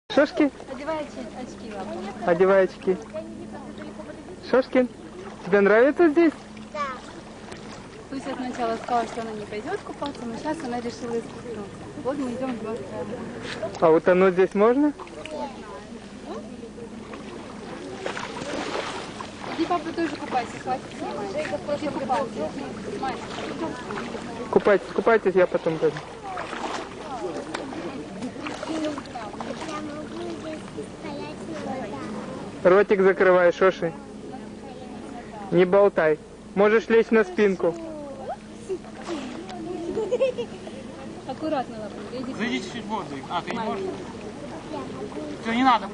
Шошки? Одевай очки, лапа. Одевай очки. Шошкин, тебе нравится здесь? Да. Туся сначала сказала, что она не пойдет купаться, но сейчас она решила искупнуться. Вот мы идем вдвоем. А утонуть здесь можно? Иди, папа, тоже купайся, хватит снимать. Иди купался. Купайтесь, купайтесь, я потом пойду. Я могу здесь стоять на вода. Ротик закрывай, Шоши. Не болтай. Можешь лечь на спинку. Аккуратно, лапа. Зайди чуть-чуть в воду. А, ты не можешь? Все, не надо.